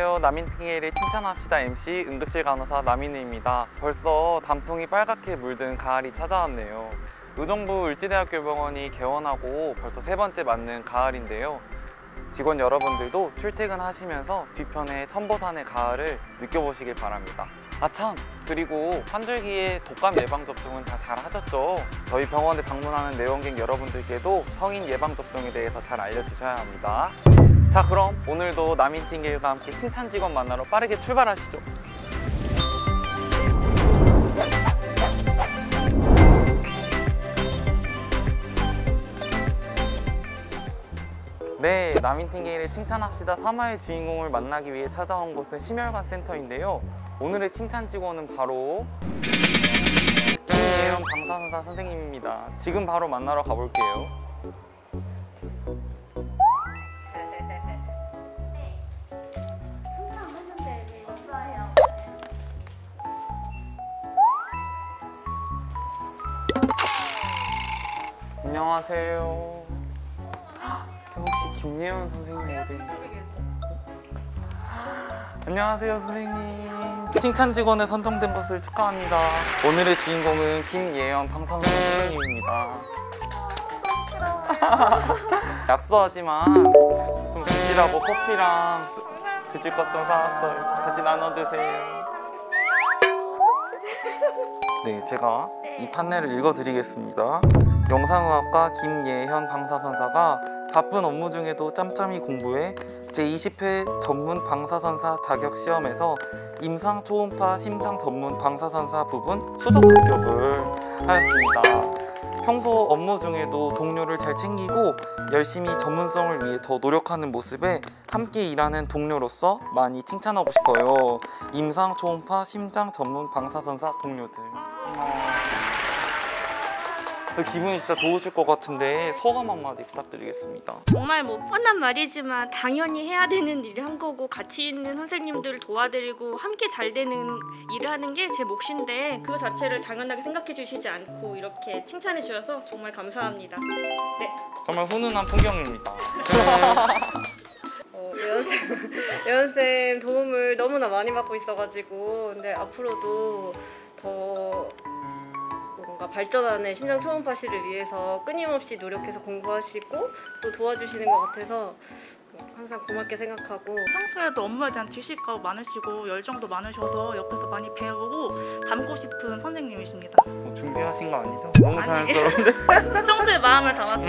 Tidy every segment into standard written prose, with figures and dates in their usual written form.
안녕하세요. 남인팅게일을 칭찬합시다 MC 응급실 간호사 남인우입니다. 벌써 단풍이 빨갛게 물든 가을이 찾아왔네요. 의정부 을지대학교 병원이 개원하고 벌써 세 번째 맞는 가을인데요. 직원 여러분들도 출퇴근하시면서 뒤편의 천보산의 가을을 느껴보시길 바랍니다. 아참! 그리고 환절기에 독감 예방접종은 다 잘 하셨죠? 저희 병원에 방문하는 내원객 여러분들께도 성인 예방접종에 대해서 잘 알려주셔야 합니다. 자, 그럼 오늘도 남인팅게일과 함께 칭찬 직원 만나러 빠르게 출발하시죠. 네, 남인팅게일의 칭찬합시다 3화의 주인공을 만나기 위해 찾아온 곳은 심혈관 센터인데요. 오늘의 칭찬 직원은 바로 김예현 방사선사 선생님입니다. 지금 바로 만나러 가볼게요. 안녕하세요. 혹시 김예현 선생님 어디 계세요? 안녕하세요 선생님. 칭찬 직원에 선정된 것을 축하합니다. 오늘의 주인공은 김예현 방사선사 선생님입니다. 약소하지만 좀 드시라고 커피랑 드실 것 좀 사왔어요. 같이 나눠 드세요. 네, 제가 이 판넬을 읽어드리겠습니다. 영상의학과 김예현 방사선사가 바쁜 업무 중에도 짬짬이 공부해 제20회 전문 방사선사 자격 시험에서 임상 초음파 심장 전문 방사선사 부분 수석 합격을 하였습니다. 평소 업무 중에도 동료를 잘 챙기고 열심히 전문성을 위해 더 노력하는 모습에 함께 일하는 동료로서 많이 칭찬하고 싶어요. 임상 초음파 심장 전문 방사선사 동료들. 기분이 진짜 좋으실 것 같은데 소감 한마디 부탁드리겠습니다. 정말 뭐 뻔한 말이지만 당연히 해야 되는 일을 한 거고 같이 있는 선생님들을 도와드리고 함께 잘 되는 일을 하는 게 제 몫인데 그거 자체를 당연하게 생각해 주시지 않고 이렇게 칭찬해 주셔서 정말 감사합니다. 네. 정말 훈훈한 풍경입니다. 예원쌤 도움을 너무나 많이 받고 있어가지고 근데 앞으로도 더 뭔가 발전하는 심장 초음파실을 위해서 끊임없이 노력해서 공부하시고 또 도와주시는 것 같아서 항상 고맙게 생각하고 평소에도 업무에 대한 지식도 많으시고 열정도 많으셔서 옆에서 많이 배우고 닮고 싶은 선생님이십니다. 뭐 준비하신 거 아니죠? 너무 자연스러운데? 평소에 마음을 담았어요.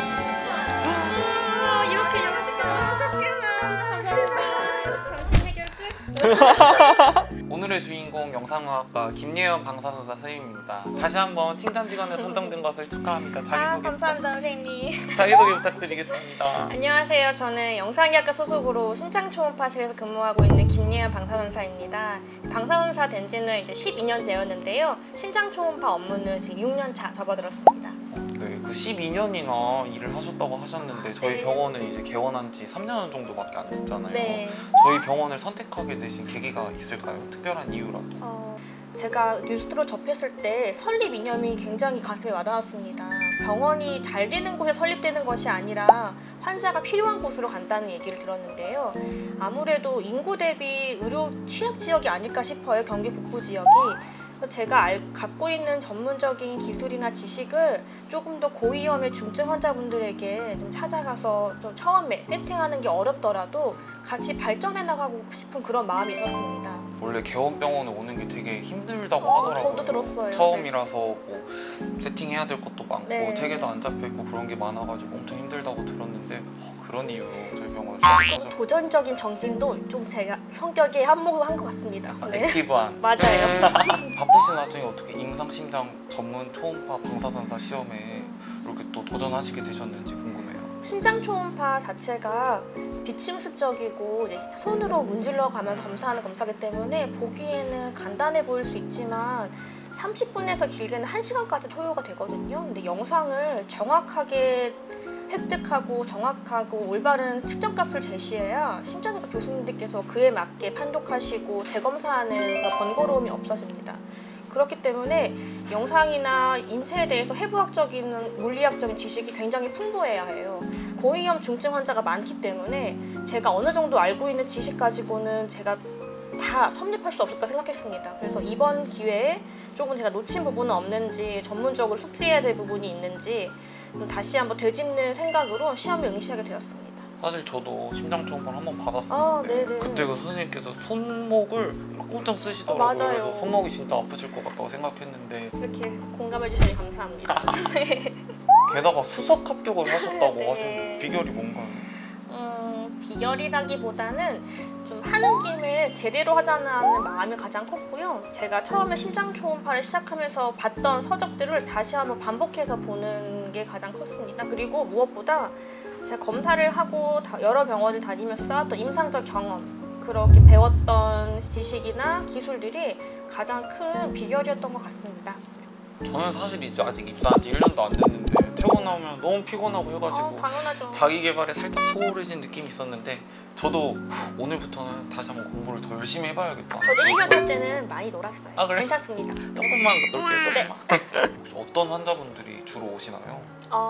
이렇게 영식가 섞여나 감사합니다. 잠시 해결 끝. 오늘의 주인공 영상의학과 김예현 방사선사 선생님입니다. 다시 한번 칭찬 직원에 선정된 것을 축하합니다. 감사합니다 선생님. 자기소개 부탁드리겠습니다. 안녕하세요. 저는 영상의학과 소속으로 심장초음파실에서 근무하고 있는 김예현 방사선사입니다. 방사선사 된 지는 이제 12년 되었는데요. 심장초음파 업무는 지금 6년 차 접어들었습니다. 네, 그 12년이나 일을 하셨다고 하셨는데 저희 네. 병원은 이제 개원한 지 3년 정도밖에 안 됐잖아요. 네. 저희 병원을 선택하게 되신 계기가 있을까요? 특별한 이유라도? 제가 뉴스로 접했을 때 설립 이념이 굉장히 가슴에 와닿았습니다. 병원이 잘 되는 곳에 설립되는 것이 아니라 환자가 필요한 곳으로 간다는 얘기를 들었는데요. 아무래도 인구 대비 의료 취약 지역이 아닐까 싶어요. 경기 북부 지역이. 제가 갖고 있는 전문적인 기술이나 지식을 조금 더 고위험의 중증 환자분들에게 좀 찾아가서 좀 처음에 세팅하는 게 어렵더라도 같이 발전해 나가고 싶은 그런 마음이 있었습니다. 원래 개원병원에 오는 게 되게 힘들다고 하더라고요. 저도 들었어요. 처음이라서 뭐 세팅해야 될 것도 많고 네. 체계도 안 잡혀있고 그런 게 많아가지고 엄청 힘들다고 들었는데 그런 이유로 저희 병원을 조금 도전적인 정신도 좀 제가 성격에 한몫을 한 것 같습니다. 네. 액티브한. 맞아요. 바쁘신 와중에 어떻게 임상심장 전문 초음파 방사선사 시험에 이렇게 또 도전하시게 되셨는지 궁금해요. 심장 초음파 자체가 비침습적이고 손으로 문질러 가면서 검사하는 검사기 때문에 보기에는 간단해 보일 수 있지만 30분에서 길게는 1시간까지 소요가 되거든요. 근데 영상을 정확하게 획득하고 정확하고 올바른 측정값을 제시해야 심장내과 교수님들께서 그에 맞게 판독하시고 재검사하는 번거로움이 없어집니다. 그렇기 때문에 영상이나 인체에 대해서 해부학적인 물리학적인 지식이 굉장히 풍부해야 해요. 고위험 중증 환자가 많기 때문에 제가 어느 정도 알고 있는 지식 가지고는 제가 다 섭렵할 수 없을까 생각했습니다. 그래서 이번 기회에 조금 제가 놓친 부분은 없는지, 전문적으로 숙지해야 될 부분이 있는지 좀 다시 한번 되짚는 생각으로 시험에 응시하게 되었습니다. 사실 저도 심장 초음파를 한번 받았었는데 네네. 그때 그 선생님께서 손목을 꽁짝 쓰시더라고요. 맞아요. 그래서 손목이 진짜 아프실 것 같다고 생각했는데 이렇게 공감해 주셔서 감사합니다. 게다가 수석 합격을 하셨다고 네. 하시는데 비결이 뭔가요? 비결이라기보다는 좀 하는 김에 제대로 하자는 마음이 가장 컸고요. 제가 처음에 심장 초음파를 시작하면서 봤던 서적들을 다시 한번 반복해서 보는 게 가장 컸습니다. 그리고 무엇보다 제가 검사를 하고 여러 병원을 다니면서 쌓았던 임상적 경험, 그렇게 배웠던 지식이나 기술들이 가장 큰 비결이었던 것 같습니다. 저는 사실 이제 아직 입사한 지 1년도 안 됐는데 퇴근하면 너무 피곤하고 해가지고 당연하죠. 자기 개발에 살짝 소홀해진 느낌이 있었는데 저도 오늘부터는 다시 한번 공부를 더 열심히 해봐야겠다. 저도 1년 때는 많이 놀았어요. 아, 그래요? 괜찮습니다. 조금만 놀게요, 네. 조금만. 혹시 어떤 환자분들이 주로 오시나요?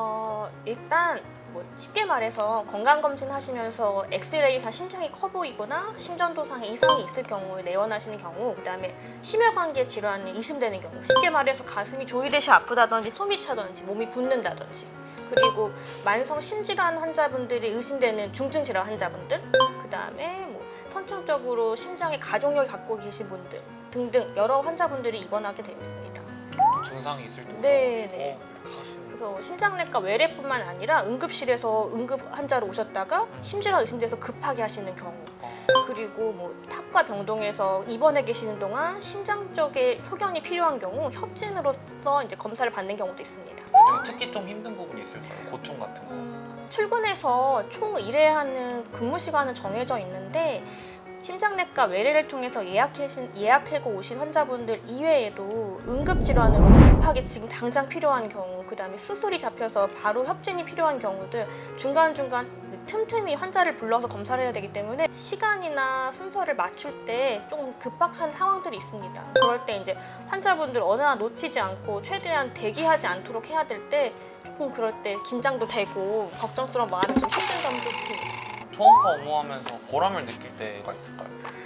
일단 뭐 쉽게 말해서 건강검진 하시면서 엑스레이상 심장이 커 보이거나 심전도상에 이상이 있을 경우에 내원하시는 경우, 그 다음에 심혈관계 질환이 의심되는 경우, 쉽게 말해서 가슴이 조이듯이 아프다든지 숨이 차든지 몸이 붓는다든지, 그리고 만성 심질환 환자분들이 의심되는 중증 질환 환자분들, 그 다음에 뭐 선천적으로 심장에 가족력이 갖고 계신 분들 등등 여러 환자분들이 입원하게 되어 있습니다. 증상이 있을 때 네, 오셔가지고 네. 이렇게 하시는. 그래서 심장내과 외래뿐만 아니라 응급실에서 응급 환자로 오셨다가 심질환 의심돼서 급하게 하시는 경우, 그리고 뭐 탑과 병동에서 입원해 계시는 동안 심장 쪽에 소견이 필요한 경우 협진으로서 이제 검사를 받는 경우도 있습니다. 그중에 특히 좀 힘든 부분이 있을까요? 고충 같은 거? 출근해서 총 1회 하는 근무 시간은 정해져 있는데 심장내과 외래를 통해서 예약하고 오신 환자분들 이외에도 응급질환으로 급하게 지금 당장 필요한 경우, 그 다음에 수술이 잡혀서 바로 협진이 필요한 경우들 중간중간 틈틈이 환자를 불러서 검사를 해야 되기 때문에 시간이나 순서를 맞출 때 조금 급박한 상황들이 있습니다. 그럴 때 이제 환자분들 어느 하나 놓치지 않고 최대한 대기하지 않도록 해야 될 때 조금 그럴 때 긴장도 되고 걱정스러운 마음이 좀 힘든 점도 있습니다. 초음파 업무하면서 보람을 느낄 때가 있을까요?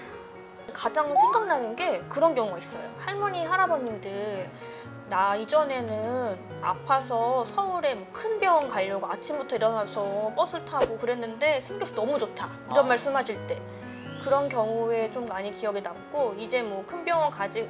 가장 생각나는 게 그런 경우가 있어요. 할머니, 할아버님들 나 이전에는 아파서 서울에 뭐 큰 병원 가려고 아침부터 일어나서 버스 타고 그랬는데 생겨서 너무 좋다 이런 말씀하실 때 그런 경우에 좀 많이 기억에 남고, 이제 뭐 큰 병원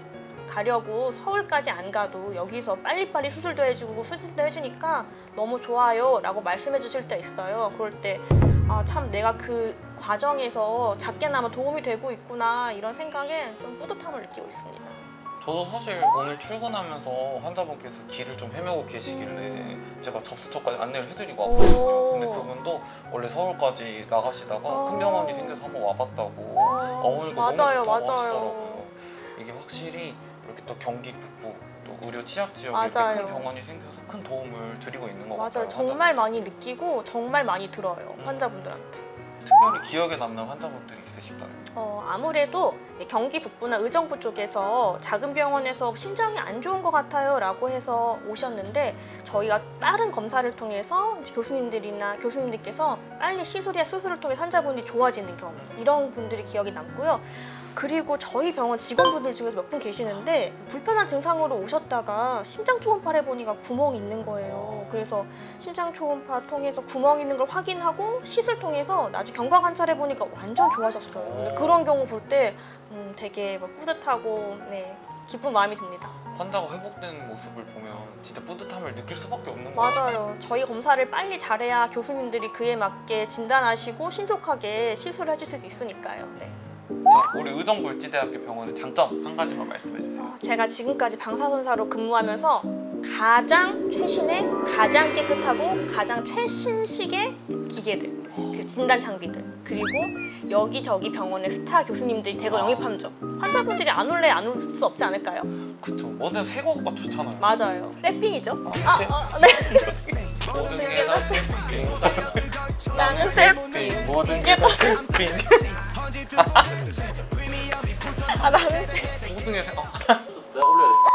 가려고 서울까지 안 가도 여기서 빨리빨리 수술도 해주고 수술도 해주니까 너무 좋아요 라고 말씀해 주실 때 있어요. 그럴 때 참 내가 그 과정에서 작게나마 도움이 되고 있구나 이런 생각에 좀 뿌듯함을 느끼고 있습니다. 저도 사실 오늘 출근하면서 환자분께서 길을 좀 헤매고 계시길래 제가 접수처까지 안내를 해드리고 왔거든요. 근데 그분도 원래 서울까지 나가시다가 큰 병원이 생겨서 한번 와봤다고 어머니가 너무 좋다고 하시더라고요. 이게 확실히 이렇게 또 경기 북부 또 의료 취약 지역에 이렇게 큰 병원이 생겨서 큰 도움을 드리고 있는 것 같아요. 맞아요. 정말 많이 느끼고 정말 많이 들어요. 환자분들한테. 특별히 기억에 남는 환자분들이 있으실까요? 아무래도 경기 북부나 의정부 쪽에서 작은 병원에서 심장이 안 좋은 것 같아요 라고 해서 오셨는데 저희가 빠른 검사를 통해서 이제 교수님들께서 빨리 시술이나 수술을 통해 환자분이 좋아지는 경우, 이런 분들이 기억에 남고요. 그리고 저희 병원 직원분들 중에서 몇 분 계시는데 불편한 증상으로 오셨다가 심장 초음파를 해보니까 구멍이 있는 거예요. 그래서 심장 초음파 통해서 구멍 있는 걸 확인하고 시술 통해서 나중에 경과 관찰해 보니까 완전 좋아졌어요. 근데 그런 경우 볼 때 되게 막 뿌듯하고 기쁜 마음이 듭니다. 환자가 회복되는 모습을 보면 진짜 뿌듯함을 느낄 수밖에 없는 거예요. 맞아요. 저희 검사를 빨리 잘해야 교수님들이 그에 맞게 진단하시고 신속하게 시술을 해주실 수 있으니까요. 자, 우리 의정부을지대학교 병원의 장점 한 가지만 말씀해 주세요. 제가 지금까지 방사선사로 근무하면서 가장 최신의, 가장 깨끗하고 가장 최신식의 기계들, 그 진단 장비들, 그리고 여기저기 병원의 스타 교수님들이 대거 영입함죠. 환자분들이 안 올래 안 올 수 없지 않을까요? 그쵸. 뭐든 새 거가 좋잖아요. 맞아요. 세핑이죠. 네. 모든 게 다 세핑. 나는 세핑. 모든 게 다 세핑. 아, 나는 엉뚱해 생각. 내가 올려야 돼.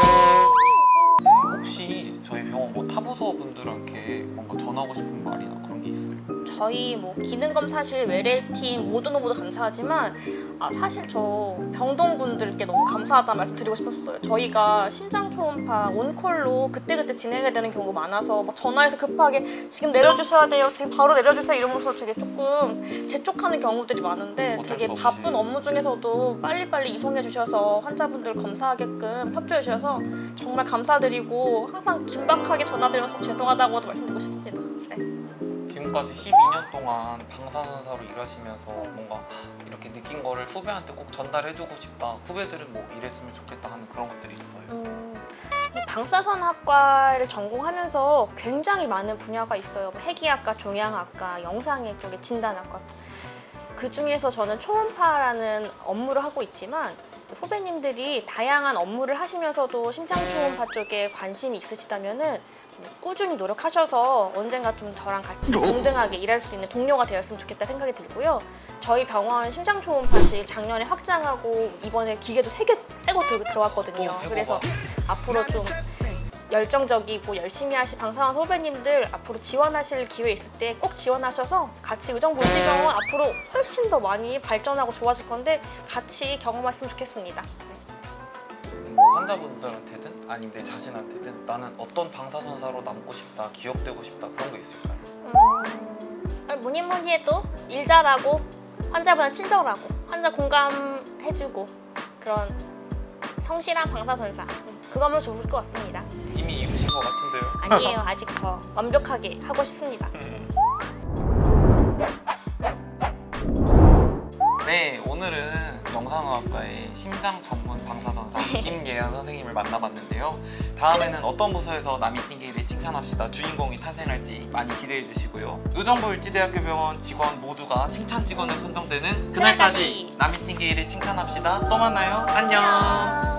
혹시 저희 병원 뭐 타부서 분들한테 뭔가 전하고 싶은 말이나 그런 게 있어요? 저희 뭐 기능검사실 외래팀 모두 감사하지만 사실 저 병동분들께 너무 감사하다는 말씀 드리고 싶었어요. 저희가 심장 초음파 온콜로 그때그때 진행해야 되는 경우가 많아서 막 전화해서 급하게 지금 내려주셔야 돼요, 지금 바로 내려주세요 이러면서 되게 조금 재촉하는 경우들이 많은데 어쩔 되게 수 없이. 바쁜 업무 중에서도 빨리빨리 이송해 주셔서 환자분들 검사하게끔 협조해 주셔서 정말 감사드리고 항상 긴박하게 전화드려서 죄송하다고도 말씀드리고 싶습니다. 네. 지금까지 12년 동안 방사선사로 일하시면서 뭔가 이렇게 느낀 거를 후배한테 꼭 전달해주고 싶다, 후배들은 뭐 이랬으면 좋겠다 하는 그런 것들이 있어요. 이 방사선학과를 전공하면서 굉장히 많은 분야가 있어요. 뭐 핵이학과, 종양학과, 영상의 쪽에 진단학과. 그 중에서 저는 초음파라는 업무를 하고 있지만 후배님들이 다양한 업무를 하시면서도 심장 초음파 쪽에 관심이 있으시다면은 꾸준히 노력하셔서 언젠가 좀 저랑 같이 동등하게 일할 수 있는 동료가 되었으면 좋겠다 생각이 들고요. 저희 병원 심장 초음파실 작년에 확장하고 이번에 기계도 3개 새거 들어왔거든요. 그래서 앞으로 좀 열정적이고 열심히 하실 방사선 후배님들 앞으로 지원하실 기회 있을 때 꼭 지원하셔서 같이 의정부지병원 앞으로 훨씬 더 많이 발전하고 좋아질 건데 같이 경험했으면 좋겠습니다. 뭐 환자분들한테든 아니면 내 자신한테든 나는 어떤 방사선사로 남고 싶다, 기억되고 싶다 그런 거 있을까요? 뭐니 해도 일 잘하고 환자분한테 친절하고 환자 공감해주고 그런 성실한 방사선사 그거면 좋을 것 같습니다. 이미 이루신 것 같은데요? 아니에요. 아직 더 완벽하게 하고 싶습니다. 네, 오늘은 영상의학과의 심장 전문 방사선사 김예연 선생님을 만나봤는데요. 다음에는 어떤 부서에서 남이팅게이를 칭찬합시다 주인공이 탄생할지 많이 기대해 주시고요. 의정부일지대학교 병원 직원 모두가 칭찬 직원에 선정되는 그날까지 남이팅게이를 칭찬합시다. 또 만나요. 안녕.